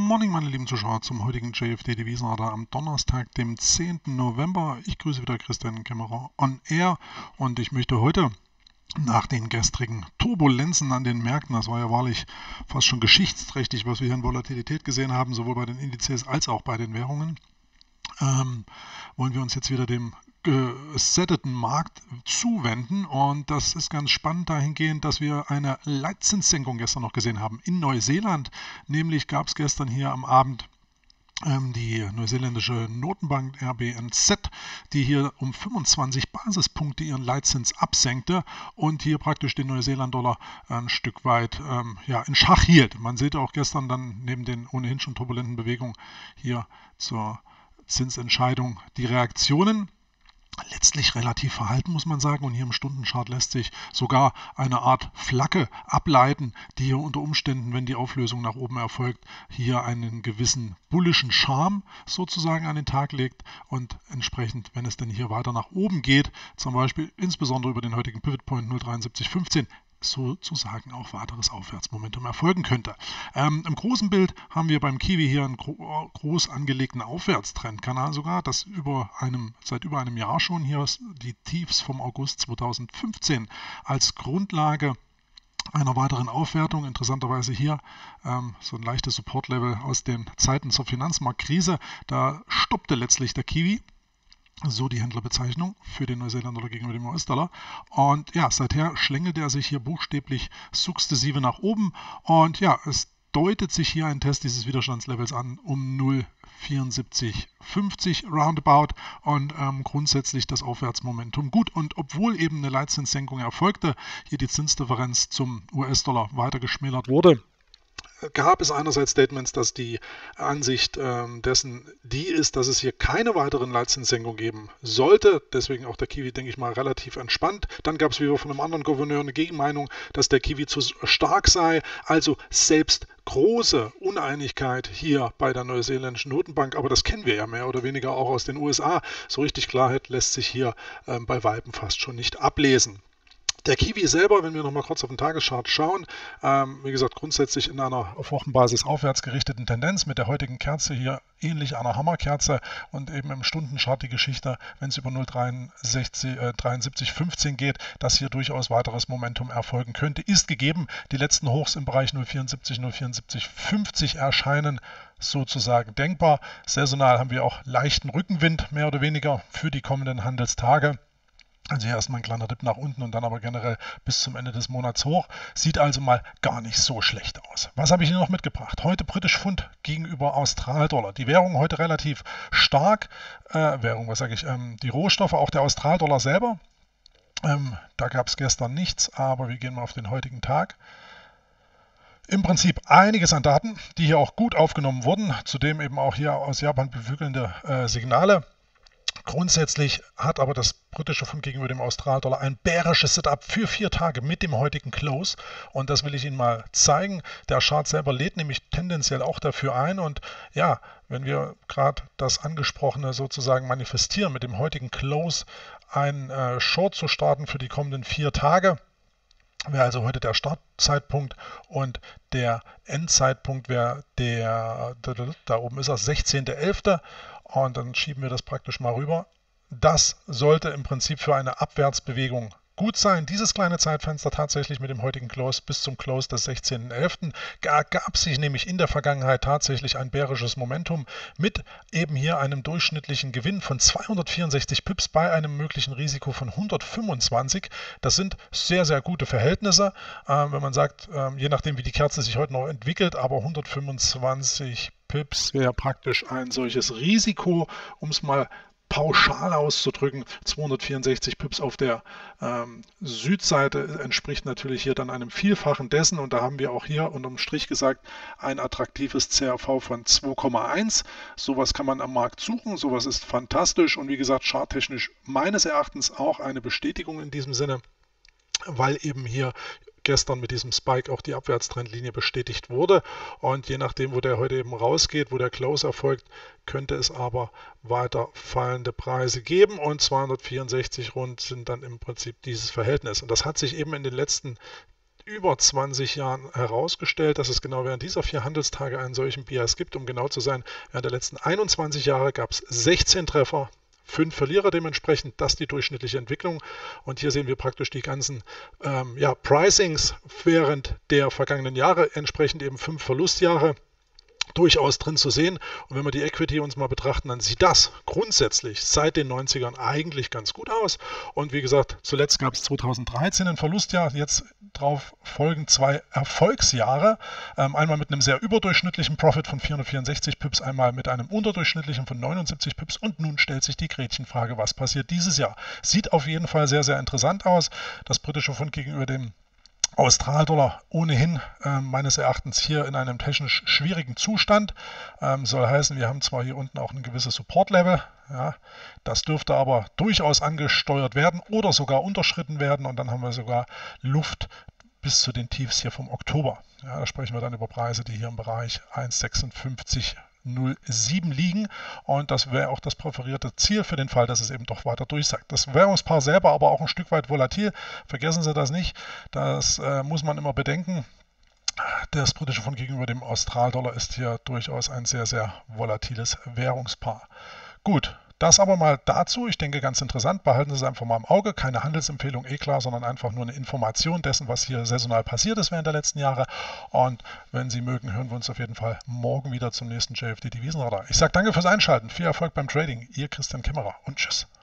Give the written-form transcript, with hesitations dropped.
Morning, meine lieben Zuschauer, zum heutigen JFD-Devisenradar am Donnerstag, dem 10. November. Ich grüße wieder Christian Kämmerer on Air und ich möchte heute nach den gestrigen Turbulenzen an den Märkten, das war ja wahrlich fast schon geschichtsträchtig, was wir hier in Volatilität gesehen haben, sowohl bei den Indizes als auch bei den Währungen, wollen wir uns jetzt wieder dem gesetteten Markt zuwenden, und das ist ganz spannend dahingehend, dass wir eine Leitzinssenkung gestern noch gesehen haben in Neuseeland. Nämlich gab es gestern hier am Abend die neuseeländische Notenbank RBNZ, die hier um 25 Basispunkte ihren Leitzins absenkte und hier praktisch den Neuseeland-Dollar ein Stück weit in Schach hielt. Man sieht auch gestern dann neben den ohnehin schon turbulenten Bewegungen hier zur Zinsentscheidung die Reaktionen. Letztlich relativ verhalten, muss man sagen, und hier im Stundenchart lässt sich sogar eine Art Flagge ableiten, die hier unter Umständen, wenn die Auflösung nach oben erfolgt, hier einen gewissen bullischen Charme sozusagen an den Tag legt und entsprechend, wenn es denn hier weiter nach oben geht, zum Beispiel insbesondere über den heutigen Pivot Point 0,7315, sozusagen auch weiteres Aufwärtsmomentum erfolgen könnte. Im großen Bild haben wir beim Kiwi hier einen groß angelegten Aufwärtstrendkanal sogar, das seit über einem Jahr schon hier die Tiefs vom August 2015 als Grundlage einer weiteren Aufwertung, interessanterweise hier so ein leichtes Supportlevel aus den Zeiten zur Finanzmarktkrise. Da stoppte letztlich der Kiwi, so die Händlerbezeichnung für den Neuseeland-Dollar gegenüber dem US-Dollar. Und ja, seither schlängelt er sich hier buchstäblich sukzessive nach oben. Und ja, es deutet sich hier ein Test dieses Widerstandslevels an um 0,7450 roundabout und grundsätzlich das Aufwärtsmomentum gut. Und obwohl eben eine Leitzinssenkung erfolgte, hier die Zinsdifferenz zum US-Dollar weiter geschmälert wurde, gab es einerseits Statements, dass die Ansicht dessen die ist, dass es hier keine weiteren Leitzinssenkungen geben sollte. Deswegen auch der Kiwi, denke ich mal, relativ entspannt. Dann gab es wieder von einem anderen Gouverneur eine Gegenmeinung, dass der Kiwi zu stark sei. Also selbst große Uneinigkeit hier bei der neuseeländischen Notenbank, aber das kennen wir ja mehr oder weniger auch aus den USA. So richtig Klarheit lässt sich hier bei Weitem fast schon nicht ablesen. Der Kiwi selber, wenn wir nochmal kurz auf den Tageschart schauen, wie gesagt, grundsätzlich in einer auf Wochenbasis aufwärts gerichteten Tendenz, mit der heutigen Kerze hier ähnlich einer Hammerkerze, und eben im Stundenchart die Geschichte, wenn es über 0,7315 geht, dass hier durchaus weiteres Momentum erfolgen könnte, ist gegeben. Die letzten Hochs im Bereich 0,74, 0,7450 erscheinen sozusagen denkbar. Saisonal haben wir auch leichten Rückenwind, mehr oder weniger, für die kommenden Handelstage. Also hier erstmal ein kleiner Dip nach unten und dann aber generell bis zum Ende des Monats hoch. Sieht also mal gar nicht so schlecht aus. Was habe ich Ihnen noch mitgebracht? Heute britisch Pfund gegenüber Australdollar. Die Währung heute relativ stark. Die Rohstoffe, auch der Australdollar selber. Da gab es gestern nichts, aber wir gehen mal auf den heutigen Tag. Im Prinzip einiges an Daten, die hier auch gut aufgenommen wurden. Zudem eben auch hier aus Japan beflügelnde Signale. Grundsätzlich hat aber das britische Pfund gegenüber dem Australdollar ein bärisches Setup für 4 Tage mit dem heutigen Close, und das will ich Ihnen mal zeigen. Der Chart selber lädt nämlich tendenziell auch dafür ein, und ja, wenn wir gerade das angesprochene sozusagen manifestieren, mit dem heutigen Close einen Short zu starten für die kommenden 4 Tage, wäre also heute der Startzeitpunkt, und der Endzeitpunkt wäre da oben ist er, 16.11. Und dann schieben wir das praktisch mal rüber. Das sollte im Prinzip für eine Abwärtsbewegung gut sein. Dieses kleine Zeitfenster tatsächlich mit dem heutigen Close bis zum Close des 16.11. gab sich nämlich in der Vergangenheit tatsächlich ein bärisches Momentum mit eben hier einem durchschnittlichen Gewinn von 264 Pips bei einem möglichen Risiko von 125. Das sind sehr, sehr gute Verhältnisse, wenn man sagt, je nachdem wie die Kerze sich heute noch entwickelt, aber 125 Pips wäre praktisch ein solches Risiko, um es mal pauschal auszudrücken. 264 Pips auf der Südseite entspricht natürlich hier dann einem Vielfachen dessen, und da haben wir auch hier unterm Strich gesagt ein attraktives CRV von 2,1. Sowas kann man am Markt suchen, sowas ist fantastisch, und wie gesagt, charttechnisch meines Erachtens auch eine Bestätigung in diesem Sinne, weil eben hier gestern mit diesem Spike auch die Abwärtstrendlinie bestätigt wurde, und je nachdem, wo der heute eben rausgeht, wo der Close erfolgt, könnte es aber weiter fallende Preise geben, und 264 rund sind dann im Prinzip dieses Verhältnis, und das hat sich eben in den letzten über 20 Jahren herausgestellt, dass es genau während dieser 4 Handelstage einen solchen Bias gibt. Um genau zu sein, während der letzten 21 Jahre gab es 16 Treffer, 5 Verlierer dementsprechend, das die durchschnittliche Entwicklung. Und hier sehen wir praktisch die ganzen Pricings während der vergangenen Jahre, entsprechend eben 5 Verlustjahre durchaus drin zu sehen. Und wenn wir die Equity uns mal betrachten, dann sieht das grundsätzlich seit den 90ern eigentlich ganz gut aus. Und wie gesagt, zuletzt gab es 2013 ein Verlustjahr, jetzt drauf folgen 2 Erfolgsjahre. Einmal mit einem sehr überdurchschnittlichen Profit von 464 Pips, einmal mit einem unterdurchschnittlichen von 79 Pips. Und nun stellt sich die Gretchenfrage, was passiert dieses Jahr? Sieht auf jeden Fall sehr, sehr interessant aus. Das britische Pfund gegenüber dem Australdollar ohnehin meines Erachtens hier in einem technisch schwierigen Zustand. Soll heißen, wir haben zwar hier unten auch ein gewisses Support-Level, ja, das dürfte aber durchaus angesteuert werden oder sogar unterschritten werden und dann haben wir sogar Luft bis zu den Tiefs hier vom Oktober. Ja, da sprechen wir dann über Preise, die hier im Bereich 1,5607 liegen und das wäre auch das präferierte Ziel für den Fall, dass es eben doch weiter durchsackt. Das Währungspaar selber aber auch ein Stück weit volatil, vergessen Sie das nicht, das muss man immer bedenken. Das britische Pfund gegenüber dem Australdollar ist hier durchaus ein sehr, sehr volatiles Währungspaar. Gut. Das aber mal dazu, ich denke ganz interessant, behalten Sie es einfach mal im Auge, keine Handelsempfehlung, klar, sondern einfach nur eine Information dessen, was hier saisonal passiert ist während der letzten Jahre und wenn Sie mögen, hören wir uns auf jeden Fall morgen wieder zum nächsten JFD Devisenradar. Ich sage danke fürs Einschalten, viel Erfolg beim Trading, Ihr Christian Kämmerer und tschüss.